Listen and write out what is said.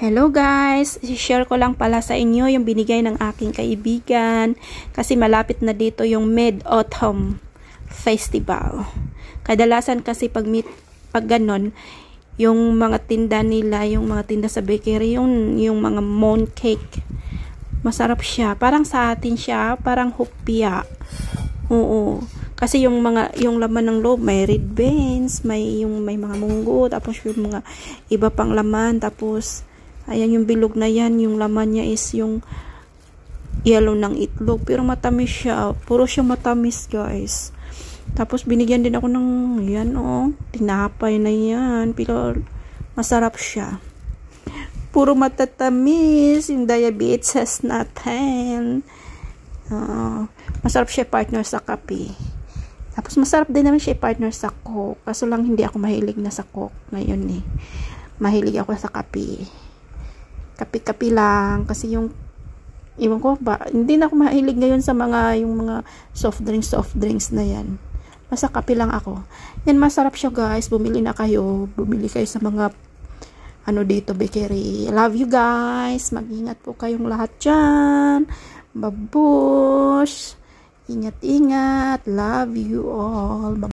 Hello guys, i-share ko lang pala sa inyo yung binigay ng aking kaibigan kasi malapit na dito yung Mid-Autumn Festival. Kadalasan kasi pag ganon, yung mga tinda nila, yung mga tinda sa bakery, yung mga moon cake. Masarap siya. Parang sa atin siya, parang hopia. Oo. Kasi yung laman ng loob, may red beans, may mga munggo, tapos yung mga iba pang laman, tapos ayan yung bilog na yan, yung laman niya is yung yellow ng itlog. Pero matamis siya. Puro siya matamis, guys. Tapos binigyan din ako ng, yan tinapay na yan. Pero masarap siya. Puro matatamis. Yung diabetes natin. Masarap siya partner sa kape. Tapos masarap din naman siya partner sa Coke. Kaso lang hindi ako mahilig na sa Coke ngayon eh. Mahilig ako sa kape. Kape-kape lang kasi yung iwan ko ba, hindi na ako mahilig ngayon sa yung mga soft drinks na yan. Basta kape lang ako. Yan, masarap siya guys. Bumili na kayo. Bumili kayo sa mga dito bakery. Love you guys. Mag-ingat po kayong lahat dyan. Babush. Ingat-ingat. Love you all.